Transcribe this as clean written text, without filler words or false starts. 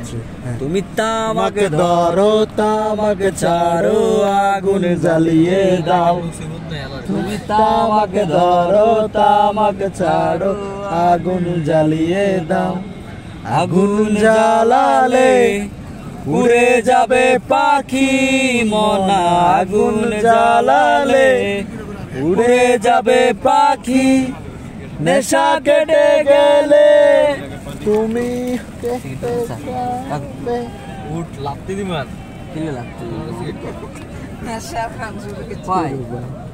তুমি তামাক ধরো তামাক ছাড়ো আগুন জ্বালিয়ে দাও তুমি তামাক ধরো তামাক ছাড়ো আগুন জ্বালিয়ে দাও আগুন জ্বালালে উড়ে যাবে পাখি মনা আগুন জ্বালালে উড়ে যাবে পাখি নেশা কেটে গেলে তুমি উঠ লাফতে দিবেন কিলে লাফতে নেশা খান শুরু